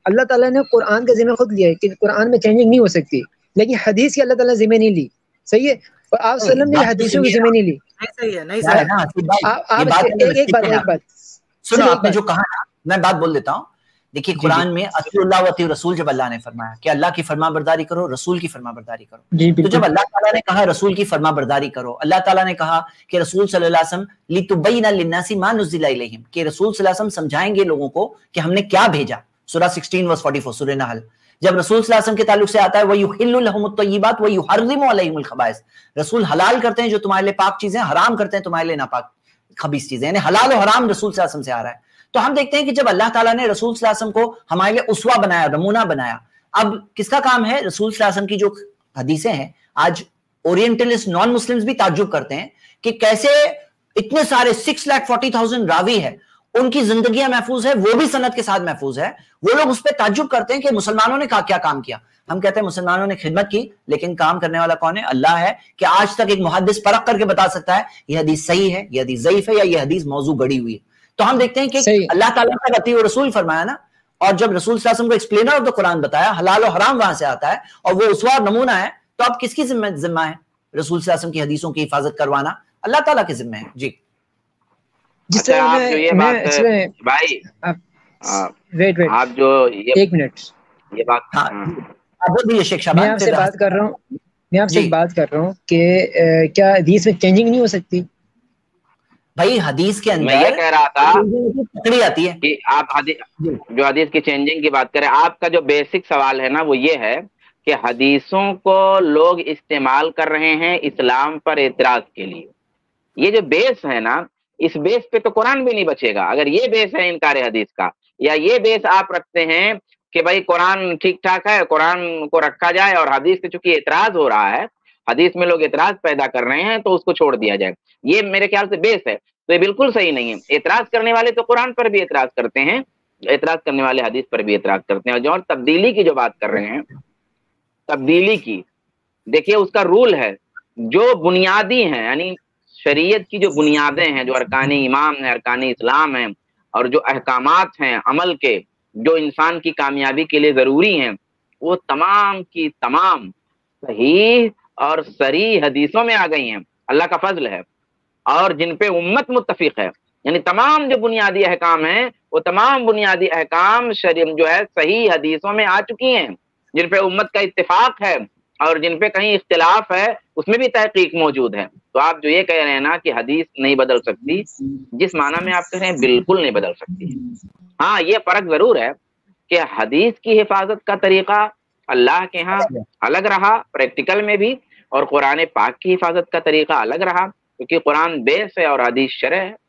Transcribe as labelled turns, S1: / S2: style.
S1: اللہ تعالیٰ نے قرآن کا ذمہ خود لیا ہے کہ قرآن میں چینجنگ نہیں ہو سکتی، لیکن حدیث کی اللہ تعالیٰ نے ذمہ نہیں لی. صحیح ہے، اور آپ صلی اللہ علیہ وسلم نے حدیثوں کی ذمہ نہیں لی. ایک بات
S2: سنو، آپ نے جو کہا نا، میں بات بول دیتا ہوں. دیکھیے قرآن میں اطیعوا اللہ واطیعوا الرسول جب اللہ نے فرمایا کہ اللہ کی فرما برداری کرو، رسول کی فرما برداری کرو، تو جب اللہ تعالیٰ نے کہا رسول کی فرما برداری کرو، اللہ تعالیٰ نے کہا کہ رسول صلی اللہ علیہ وسلم لِتُبَيِّنَ لِلنَّاسِ مَا نُزِّلَ إِلَيْهِمْ، کہ رسول صلی اللہ علیہ وسلم سمجھائیں گے لوگوں کو کہ ہم نے کیا بھیجا. سورہ 16 ورس 44 سورہ نحل. جب رسول صلی اللہ علیہ وسلم کے تعلق سے آتا ہے وَيُحِلُّ لَهُمُ الطَّيِّبَاتُ وَيُحَرِّمُ عَلَيْهِمُ الْخَبَائِثَ، رسول حلال کرتے ہیں جو تمہارے لیے پاک چیزیں، حرام کرتے ہیں تمہارے لیے ناپاک خبیث چیزیں، یعنی حلال و حرام رسول صلی اللہ علیہ وسلم سے آ رہا ہے. تو ہم دیکھتے ہیں کہ جب اللہ تعالیٰ نے رسول صلی اللہ علیہ وسلم کو ہمارے لیے اسوہ بنایا، نمونہ بنایا، اب کس کا کام ہے؟ رسول صلی اللہ علیہ وسلم کی جو حدیثیں ہیں، آج اورینٹلسٹ نان مسلمز بھی تعجب کرتے ہیں کہ کیسے اتنے سارے 6,40,000 راوی ہے، ان کی زندگیاں محفوظ ہے، وہ بھی سند کے ساتھ محفوظ ہے. وہ لوگ اس پہ تعجب کرتے ہیں کہ مسلمانوں نے کیا کام کیا. ہم کہتے ہیں مسلمانوں نے خدمت کی، لیکن کام کرنے والا کون ہے؟ اللہ ہے. کہ آج تک ایک محدث پرکھ کر کے بتا سکتا ہے یہ حدیث صحیح ہے، یہ حدیث ضعیف ہے، یا یہ حدیث موضوع گڑی ہوئی ہے. تو ہم دیکھتے ہیں کہ اللہ تعالیٰ کا اطیعوا الرسول فرمایا نا، اور جب رسول صلی اللہ علیہ وسلم کو ایکسپلینر آف دا قرآن بتایا، حلال و حرام وہاں سے آتا ہے، اور وہ اسوہ اور نمونہ ہے، تو اب کس کی ذمہ ہے؟ رسول صلی اللہ علیہ وسلم کی حدیثوں کی حفاظت کروانا اللہ تعالیٰ کے ذمہ ہے. جی
S3: آپ جو
S1: ایک منٹ،
S3: یہ بات
S1: میں آپ سے بات کر رہا ہوں کہ کیا حدیث میں چینجنگ نہیں ہو سکتی؟
S2: بھائی حدیث کے اندر
S3: میں یہ کہہ رہا تھا
S2: پکڑی آتی ہے
S3: کہ آپ جو حدیث کی چینجنگ کی بات کریں، آپ کا جو بیسک سوال ہے نا وہ یہ ہے کہ حدیثوں کو لوگ استعمال کر رہے ہیں اسلام پر اعتراض کے لیے. یہ جو بیس ہے نا، اس بیس پہ تو قرآن بھی نہیں بچے گا. اگر یہ بیس ہے انکار حدیث کا، یا یہ بیس آپ رکھتے ہیں کہ بھائی قرآن ٹھیک ٹھاک ہے، قرآن کو رکھا جائے، اور حدیث سے چونکہ اعتراض ہو رہا ہے، حدیث میں لوگ اعتراض پیدا کر رہے ہیں، تو اس کو چھوڑ دیا جائے، یہ میرے خیال سے بیس ہے. تو یہ بالکل صحیح نہیں ہے. اعتراض کرنے والے تو قرآن پر بھی اعتراض کرتے ہیں، اعتراض کرنے والے حدیث پر بھی اعتراض کرتے ہیں. اور جو تبدیلی کی جو بات کر رہے ہیں، تبدیلی کی دیکھیے اس کا رول ہے، جو بنیادی ہیں، یعنی شریعت کی جو بنیادیں ہیں، جو ارکان ایمان ہیں، ارکان اسلام ہیں، اور جو احکامات ہیں عمل کے، جو انسان کی کامیابی کے لیے ضروری ہیں، وہ تمام کی تمام صحیح اور صریح حدیثوں میں آ گئی ہیں. اللہ کا فضل ہے. اور جن پہ امت متفق ہے، یعنی تمام جو بنیادی احکام ہیں، وہ تمام بنیادی احکام جو ہے صحیح حدیثوں میں آ چکی ہیں. جن پہ امت کا اتفاق ہے اور جن پہ کہیں اختلاف ہے، اس میں بھی تحقیق موجود ہے. تو آپ جو یہ کہہ رہے ہیں نا کہ حدیث نہیں بدل سکتی، جس معنی میں آپ کہہ رہے ہیں بالکل نہیں بدل سکتی. ہاں یہ فرق ضرور ہے کہ حدیث کی حفاظت کا طریقہ اللہ کے ہاں الگ رہا پریکٹیکل میں بھی، اور قرآن پاک کی حفاظت کا طریقہ الگ رہا، کیونکہ قرآن بیس ہے اور حدیث شرع ہے.